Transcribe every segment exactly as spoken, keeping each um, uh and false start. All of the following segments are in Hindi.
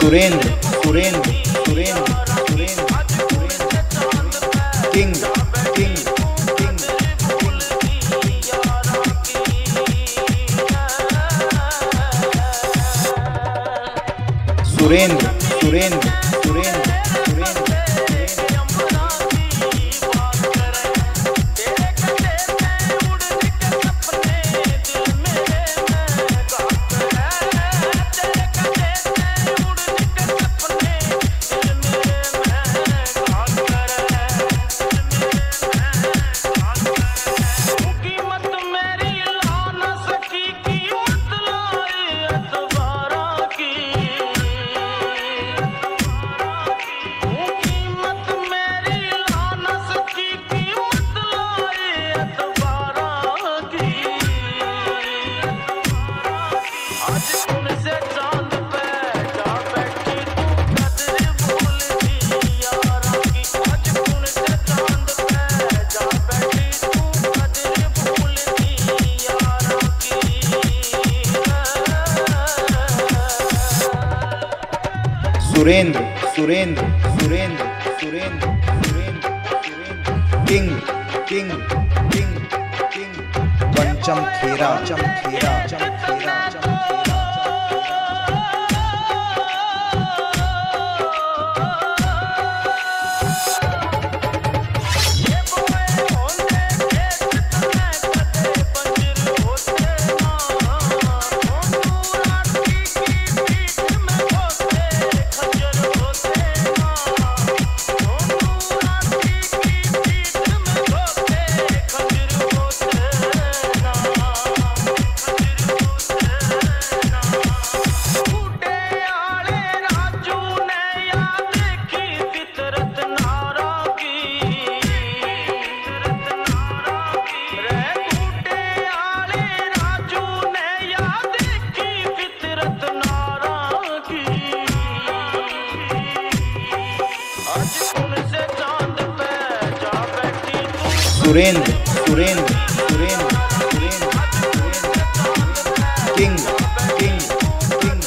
Surendra Surendra Surendra Surendra king king king Surendra Surendra Surendra Surendra Surendra Surendra Surendra Surendra king king king king पंचम खेरा चम खेरा चम खेरा चम Surendra Surendra Surendra Surendra king king king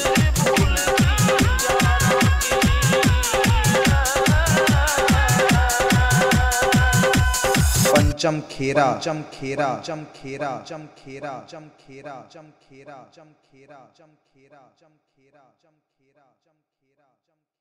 पंचम खेरा चम खेरा चम खेरा चम खेरा चम खेरा चम खेरा चम खेरा चम खेरा चम खेरा चम खेरा चम खेरा चम